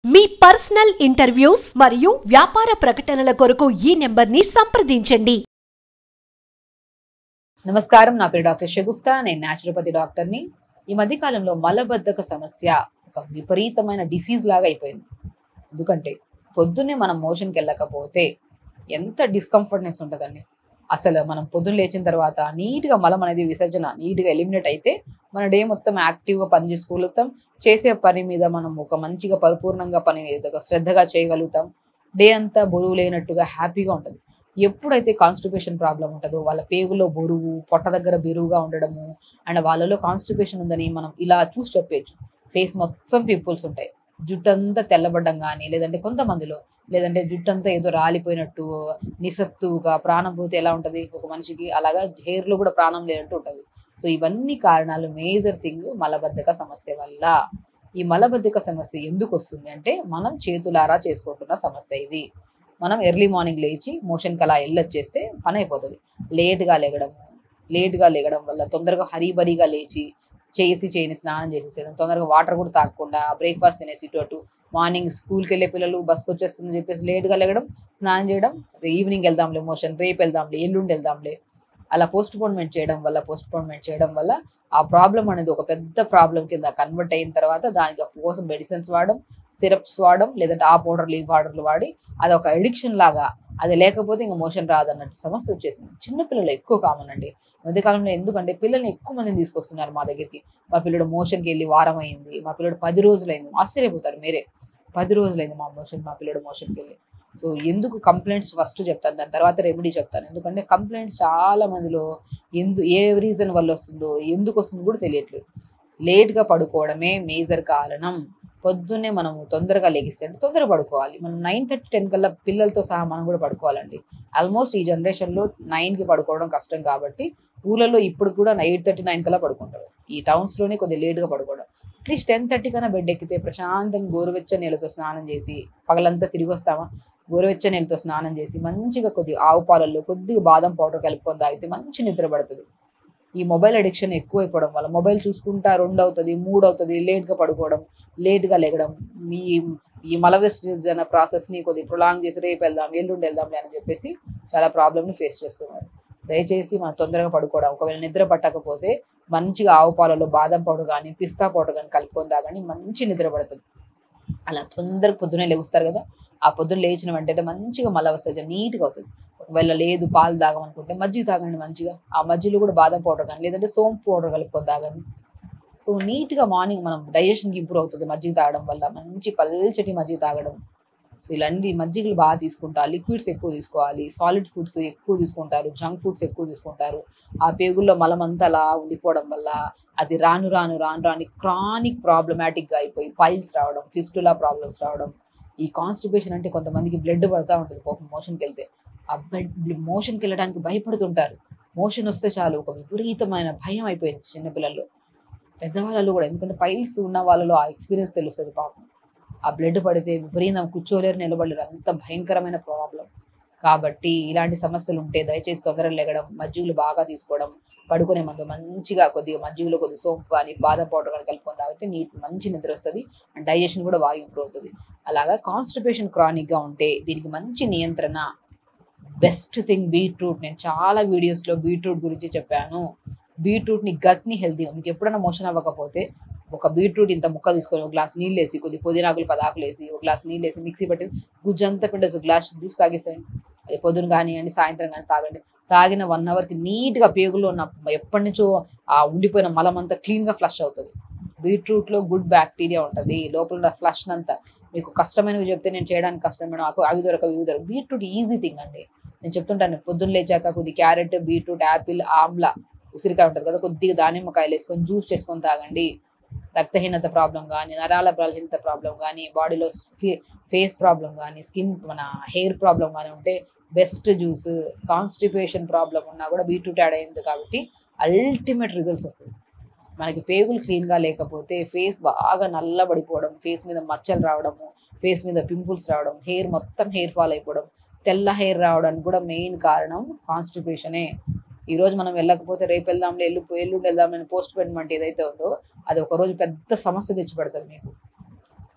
మీ personal interviews మరియు వ్యాపార ప్రకటనల కొరకు ఈ నెంబర్ని సంప్రదించండి. నమస్కారం, నా పేరు డాక్టర్ షగుఫ్తా. నేను న్యాచురోపతి డాక్టర్ని. ఈ మధ్య కాలంలో మలబద్ధక సమస్య ఒక విపరీతమైన డిసీజ్ లాగా అయిపోయింది. ఎందుకంటే పొద్దున్నే మనం మోషన్కి వెళ్ళకపోతే ఎంత డిస్కంఫర్ట్నెస్ ఉంటుందండి. అసలు మనం పొద్దున్న లేచిన తర్వాత నీట్గా మలం అనేది విసర్జన నీట్గా ఎలిమినేట్ అయితే మన డే మొత్తం యాక్టివ్గా పని చేసుకోగలుగుతాం. చేసే పని మీద మనం ఒక మంచిగా పరిపూర్ణంగా పని మీద శ్రద్ధగా చేయగలుగుతాం. డే అంతా బరువు లేనట్టుగా హ్యాపీగా ఉంటుంది. ఎప్పుడైతే కాన్స్టిపేషన్ ప్రాబ్లం ఉంటుందో, వాళ్ళ పేగులో బరువు, పొట్ట దగ్గర బెరువుగా ఉండడము, అండ్ వాళ్ళలో కాన్స్టిపేషన్ ఉందని మనం ఇలా చూసి చెప్పేయచ్చు. ఫేస్ మొత్తం పింపుల్స్ ఉంటాయి, జుట్టంతా తెల్లబడ్డం కానీ, లేదంటే కొంతమందిలో లేదంటే జుట్టంతా ఏదో రాలిపోయినట్టు నిస్సత్తుగా ప్రాణం పోతే ఎలా ఉంటుంది ఒక మనిషికి, అలాగా హెయిర్లో కూడా ప్రాణం లేనట్టు ఉంటుంది. సో ఇవన్నీ కారణాలు, మేజర్ థింగ్ మలబద్ధక సమస్య వల్ల. ఈ మలబద్ధక సమస్య ఎందుకు వస్తుంది అంటే మనం చేతులారా చేసుకుంటున్న సమస్య ఇది. మనం ఎర్లీ మార్నింగ్ లేచి మోషన్కి అలా వెళ్ళొచ్చేస్తే పని అయిపోతుంది. లేట్గా లేగడం వల్ల తొందరగా హరీబరీగా లేచి చేయని స్నానం చేసేసేయడం, తొందరగా వాటర్ కూడా తాగకుండా బ్రేక్ఫాస్ట్ తినేసి ఇటు అటు మార్నింగ్ స్కూల్కి వెళ్ళే పిల్లలు బస్కి వచ్చేస్తుందని చెప్పేసి లేట్గా లేగడం, స్నానం చేయడం, ఈవినింగ్ వెళ్దాంలే మోషన్, రేపు వెళ్దాంలే, ఎల్లుండి వెళ్దాంలే, అలా పోస్ట్పోన్మెంట్ చేయడం వల్ల ఆ ప్రాబ్లం అనేది ఒక పెద్ద ప్రాబ్లం కింద కన్వర్ట్ అయిన తర్వాత దానికి కోసం మెడిసిన్స్ వాడడం, సిరప్స్ వాడడం, లేదంటే ఆ పౌడర్లు ఈ పౌడర్లు వాడి అది ఒక అడిక్షన్ లాగా, అది లేకపోతే ఇంకా మోషన్ రాదన్నట్టు సమస్య వచ్చేసింది. చిన్నపిల్లలు ఎక్కువ కామన్ అండి మధ్యకాలంలో. ఎందుకంటే పిల్లల్ని ఎక్కువ మందిని తీసుకొస్తున్నారు మా దగ్గరికి. మా పిల్లడు మోషన్కి వెళ్ళి వారం అయింది, మా పిల్లడు 10 రోజులైంది. ఆశ్చర్యపోతారు మీరే, 10 రోజులైంది మా పిల్లడు మోషన్కి వెళ్ళి. సో ఎందుకు కంప్లైంట్స్ ఫస్ట్ చెప్తాను, దాని తర్వాత రెమెడీ చెప్తాను. ఎందుకంటే కంప్లైంట్స్ చాలా మందిలో ఏ రీజన్ వల్ల వస్తుందో, ఎందుకు వస్తుందో కూడా తెలియట్లేదు. లేట్గా పడుకోవడమే మేజర్ కారణం. పొద్దున్నే మనము తొందరగా లెగిస్తే తొందరగా పడుకోవాలి. మనం 9:30, 10 కల్లా పిల్లలతో సహా మనం కూడా పడుకోవాలండి. ఆల్మోస్ట్ ఈ జనరేషన్లో 9కి పడుకోవడం కష్టం కాబట్టి ఊళ్ళలో ఇప్పుడు కూడా 8:30, 9 కల్లా పడుకుంటారు. ఈ టౌన్స్లోనే కొద్దిగా లేట్గా పడుకోవడం. అట్లీస్ట్ 10:30 కన్నా బెడ్ ఎక్కితే ప్రశాంతంగా గోరువెచ్చని నీళ్ళతో స్నానం చేసి, పగలంతా తిరిగి వస్తామా, గోరువెచ్చని నీళ్ళతో స్నానం చేసి మంచిగా కొద్దిగా ఆవు పాలల్లో కొద్దిగా బాదం పౌడర్ కలుపుకొని తాగితే మంచి నిద్ర పడుతుంది. ఈ మొబైల్ అడిక్షన్ ఎక్కువైపోవడం వల్ల మొబైల్ చూసుకుంటా 2 అవుతుంది, 3 అవుతుంది, లేట్గా పడుకోవడం, లేట్గా లెగడం, ఈ మల విసర్జన ప్రాసెస్ని కొద్దిగా ప్రొలాంగ్ చేసి రేపు వెళ్దాం, ఎల్లుండి వెళ్దాంలే అని చెప్పేసి చాలా ప్రాబ్లమ్ని ఫేస్ చేస్తున్నారు. దయచేసి మనం తొందరగా పడుకోవడం, ఒకవేళ నిద్ర పట్టకపోతే మంచిగా ఆవు పాలలో బాదం పౌడర్ కానీ, పిస్తా పౌడర్ కానీ కలుపుకొని తాగండి, మంచి నిద్ర పడుతుంది. అలా తొందరగా పొద్దున్నే లెగుస్తారు కదా, ఆ పొద్దున్న లేచిన వెంటనే మంచిగా మల విసర్జన నీట్గా అవుతుంది. ఒకవేళ లేదు పాలు తాగమనుకుంటే మజ్జిగ తాగండి మంచిగా. ఆ మజ్జిగలో కూడా బాదం పౌడర్ కానీ, లేదంటే సోంపు పౌడర్ కలుపుకొని తాగండి. సో నీట్గా మార్నింగ్ మనం డైజెషన్కి ఇంప్రూవ్ అవుతుంది మజ్జిగ తాగడం వల్ల. మంచి పల్చటి మజ్జిగ తాగడం. సో ఇలాంటి మజ్జిగలు బాగా తీసుకుంటా, లిక్విడ్స్ ఎక్కువ తీసుకోవాలి, సాలిడ్ ఫుడ్స్ ఎక్కువ తీసుకుంటారు, జంక్ ఫుడ్స్ ఎక్కువ తీసుకుంటారు. ఆ పేగుల్లో మలం అంతా అలా ఉండిపోవడం వల్ల అది రాను క్రానిక్ ప్రాబ్లమాటిక్గా అయిపోయి పైల్స్ రావడం, ఫిస్టులా ప్రాబ్లమ్స్ రావడం. ఈ కాన్స్టిపేషన్ అంటే కొంతమందికి బ్లడ్ పడుతూ ఉంటుంది పాపం మోషన్కి వెళ్తే. ఆ మోషన్కి వెళ్ళడానికి భయపడుతుంటారు. మోషన్ వస్తే చాలు ఒక విపరీతమైన భయం అయిపోయింది చిన్నపిల్లల్లో, పెద్దవాళ్ళలో కూడా. ఎందుకంటే పైల్స్ ఉన్న వాళ్ళలో ఆ ఎక్స్పీరియన్స్ తెలుస్తుంది పాపం. ఆ బ్లడ్ పడితే విపరీతం కూర్చోలేరు, నిలబడలేరు, అంత భయంకరమైన ప్రాబ్లం. కాబట్టి ఇలాంటి సమస్యలు ఉంటే దయచేసి తొందరగా లెగడం, మజ్జిగలు బాగా తీసుకోవడం, పడుకునే ముందు మంచిగా కొద్దిగా మజ్జిగలో కొద్దిగా సోంపు కానీ, బాదం పౌడర్ కానీ కలుపుకొని తాగితే మంచి నిద్ర వస్తుంది, అండ్ డైజెషన్ కూడా బాగా ఇంప్రూవ్ అవుతుంది. అలాగా కాన్స్టిపేషన్ క్రానిక్గా ఉంటే దీనికి మంచి నియంత్రణ బెస్ట్ థింగ్ బీట్రూట్. నేను చాలా వీడియోస్లో బీట్రూట్ గురించి చెప్పాను. బీట్రూట్ని గట్ని హెల్తీగా, మీకు ఎప్పుడైనా మోషన్ అవ్వకపోతే ఒక బీట్రూట్ ఇంత ముక్క తీసుకొని ఒక గ్లాస్ నీళ్ళు వేసి, కొద్ది పుదీనాకులు 10 ఆకులు వేసి, ఒక గ్లాస్ నీళ్ళు వేసి మిక్సీ పట్టి గుజ్జంతా పిండేసి గ్లాస్ జ్యూస్ తాగేసేయండి. అది పొద్దున కానివ్వండి, సాయంత్రం కానీ తాగండి. తాగిన 1 అవర్కి నీట్గా పేగుల్లో ఉన్న ఎప్పటి నుంచో ఆ ఉండిపోయిన మలం అంతా క్లీన్గా ఫ్లష్ అవుతుంది. బీట్రూట్లో గుడ్ బ్యాక్టీరియా ఉంటుంది, లోపల ఉన్న ఫ్లష్ అంతా. మీకు కష్టమైనవి చెప్తే నేను చేయడానికి కష్టమైన అవి దొరకవు. బీట్రూట్ ఈజీ థింగ్ అండి. నేను చెప్తుంటాను, పొద్దున్న లేచాక కొద్ది క్యారెట్, బీట్రూట్, యాపిల్, ఆమ్లా, ఉసిరికాయ ఉంటుంది కదా, కొద్దిగా దానిమ్మకాయలు వేసుకొని జ్యూస్ చేసుకొని తాగండి. రక్తహీనత ప్రాబ్లం కానీ, నరాల బలహీనత ప్రాబ్లం కానీ, బాడీలో ఫేస్ ప్రాబ్లం కానీ, మన హెయిర్ ప్రాబ్లం కానీ ఉంటే బెస్ట్ జ్యూస్. కాన్స్టిపేషన్ ప్రాబ్లం ఉన్నా కూడా బీట్రూట్ యాడ్ అయింది కాబట్టి అల్టిమేట్ రిజల్ట్స్ వస్తుంది. మనకి పేగులు క్లీన్గా లేకపోతే ఫేస్ బాగా నల్లబడిపోవడం, ఫేస్ మీద మచ్చలు రావడము, ఫేస్ మీద పింపుల్స్ రావడం, హెయిర్ మొత్తం హెయిర్ ఫాల్ అయిపోవడం, తెల్ల హెయిర్ రావడానికి కూడా మెయిన్ కారణం కాన్స్టిపేషనే. ఈరోజు మనం వెళ్ళకపోతే రేపు వెళ్దాంలే, ఎల్లుండి వెళ్దాంలే పోస్ట్ పోన్మెంట్ ఏదైతే ఉందో అది ఒకరోజు పెద్ద సమస్య తెచ్చిపెడుతుంది మీకు.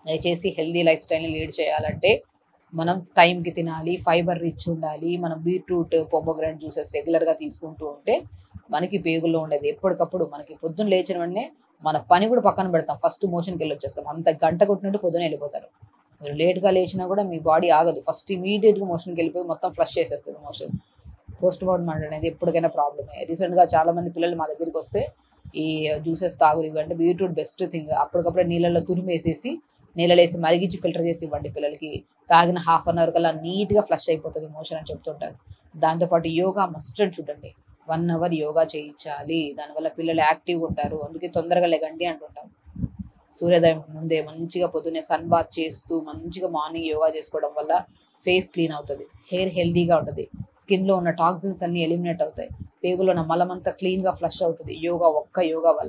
దయచేసి హెల్దీ లైఫ్ స్టైల్ని లీడ్ చేయాలంటే మనం టైంకి తినాలి, ఫైబర్ రిచ్ ఉండాలి, మనం బీట్రూట్ పొమోగ్రానైట్ జ్యూసెస్ రెగ్యులర్గా తీసుకుంటూ ఉంటే మనకి పేగుల్లో ఉండేది ఎప్పటికప్పుడు మనకి పొద్దున్న లేచిన వెంటనే మన పని కూడా పక్కన పెడతాం, ఫస్ట్ మోషన్కి వెళ్ళి వచ్చేస్తాం. అంత గంట కొట్టినట్టు పొద్దున వెళ్ళిపోతారు. మీరు లేట్గా లేచినా కూడా మీ బాడీ ఆగదు, ఫస్ట్ ఇమీడియట్గా మోషన్కి వెళ్ళిపోయి మొత్తం ఫ్లష్ చేసేస్తుంది మోషన్. పోస్ట్ మార్టం అనేది ఎప్పటికైనా ప్రాబ్లమే. రీసెంట్గా చాలామంది పిల్లలు మా దగ్గరికి వస్తే ఈ జ్యూసెస్ తాగురు ఇవ్వండి, బీట్రూట్ బెస్ట్ థింగ్. అప్పటికప్పుడే నీళ్ళల్లో తురిమేసేసి నీళ్ళలో వేసి మరిగించి ఫిల్టర్ చేసి ఇవ్వండి పిల్లలకి. తాగిన హాఫ్ అన్ అవర్ కల్లా నీట్గా ఫ్లష్ అయిపోతుంది మోషన్ అని చెప్తుంటారు. దాంతోపాటు యోగా మస్ట్ అండ్ షుడ్ అండి, 1 అవర్ యోగా చేయించాలి. దానివల్ల పిల్లలు యాక్టివ్గా ఉంటారు. అందుకే తొందరగా లెగండి అంటుంటాం. సూర్యోదయం ముందే మంచిగా పొద్దున్నే సన్ బాత్ చేస్తూ మంచిగా మార్నింగ్ యోగా చేసుకోవడం వల్ల ఫేస్ క్లీన్ అవుతుంది, హెయిర్ హెల్దీగా ఉంటుంది, స్కిన్లో ఉన్న టాక్సిన్స్ అన్ని ఎలిమినేట్ అవుతాయి, పేగులో ఉన్న మలం అంతా క్లీన్గా ఫ్లష్ అవుతుంది ఒక్క యోగా వల్ల.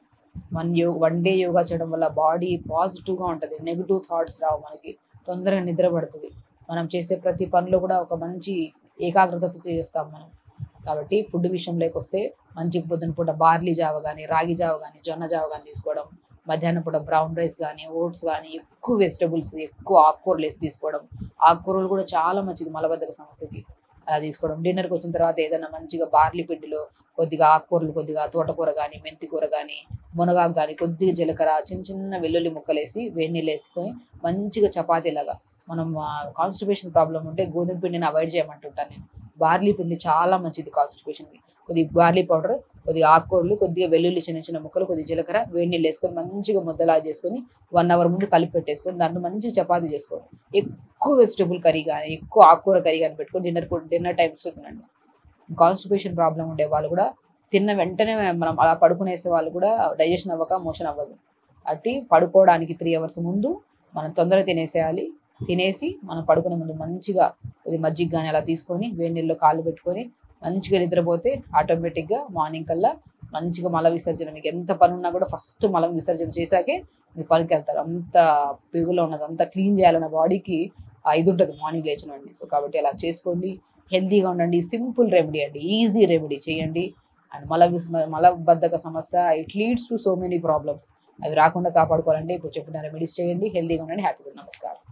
1 డే యోగా చేయడం వల్ల బాడీ పాజిటివ్గా ఉంటుంది, నెగిటివ్ థాట్స్ రావు, మనకి తొందరగా నిద్ర పడుతుంది, మనం చేసే ప్రతి పనిలో కూడా ఒక మంచి ఏకాగ్రతతో చేస్తాం మనం. కాబట్టి ఫుడ్ విషయంలోకి వస్తే మంచిగా పొద్దున పూట బార్లీ జావ కానీ, రాగి జావ కానీ, జొన్న జావ కానీ తీసుకోవడం, మధ్యాహ్నం పూట బ్రౌన్ రైస్ కానీ, ఓట్స్ కానీ, ఎక్కువ వెజిటబుల్స్, ఎక్కువ ఆకుకూరలు వేసి తీసుకోవడం. ఆకుకూరలు కూడా చాలా మంచిది మలబద్ధక సమస్యకి, అలా తీసుకోవడం. డిన్నర్కి వచ్చిన తర్వాత ఏదైనా మంచిగా బార్లీ పిండిలో కొద్దిగా ఆకుకూరలు, కొద్దిగా తోటకూర కానీ, మెంతి కూర కానీ, మునగాకు కానీ, కొద్దిగా జీలకర్ర, చిన్న చిన్న వెల్లుల్లి ముక్కలు వేసి వేడి నీళ్ళు వేసుకొని మంచిగా చపాతీలాగా. మనం కాన్స్టిపేషన్ ప్రాబ్లం ఉంటే గోధుమ పిండిని అవాయిడ్ చేయమంటుంటాను నేను. బార్లీ పిండి చాలా మంచిది కాన్స్టిపేషన్కి. కొద్దిగా బార్లీ పౌడర్, కొద్దిగా ఆకుకూరలు, కొద్దిగా వెల్లుల్లి చిన్న చిన్న ముక్కలు, కొద్దిగా జీలకర్ర, వేడి నీళ్ళు వేసుకొని మంచిగా ముద్దలా చేసుకొని 1 అవర్ ముందు కలిపి పెట్టేసుకొని దాంట్లో మంచిగా చపాతీ చేసుకోండి. ఎక్కువ వెజిటబుల్ కర్రీ కానీ, ఎక్కువ ఆకుకూర కర్రీ కానీ పెట్టుకొని డిన్నర్ టైమ్స్ తినండి. కాన్స్టిపేషన్ ప్రాబ్లం ఉండే వాళ్ళు కూడా తిన్న వెంటనే మనం అలా పడుకునేసే వాళ్ళు కూడా డైజెషన్ అవ్వక మోషన్ అవ్వదు. అట్టి పడుకోవడానికి 3 అవర్స్ ముందు మనం తొందరగా తినేసేయాలి. తినేసి మనం పడుకునే ముందు మంచిగా ఇది మజ్జిగ కానీ అలా తీసుకొని వేడి నీళ్ళలో కాళ్ళు పెట్టుకొని మంచిగా నిద్రపోతే ఆటోమేటిక్గా మార్నింగ్ కల్లా మంచిగా మల విసర్జన, మీకు ఎంత పని ఉన్నా కూడా ఫస్ట్ మలం విసర్జన చేశాకే మీ పనికి వెళ్తారు. అంత పేగులో ఉన్నది అంతా క్లీన్ చేయాలన్న బాడీకి ఇది ఉంటుంది మార్నింగ్ లేచినండి. సో కాబట్టి అలా చేసుకోండి, హెల్తీగా ఉండండి. సింపుల్ రెమెడీ అండి, ఈజీ రెమెడీ చేయండి. అండ్ మలబద్ధక సమస్య it leads to so many problems. అవి రాకుండా కాపాడుకోవాలంటే ఇప్పుడు చెప్పిన రెమెడీస్ చేయండి, హెల్తీగా ఉండండి. హ్యాపీగా. నమస్కారం.